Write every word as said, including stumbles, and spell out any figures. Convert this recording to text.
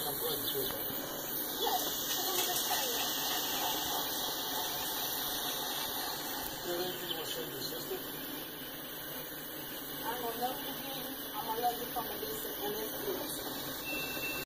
come go ahead and switch on. Is there anything you want to show your sister?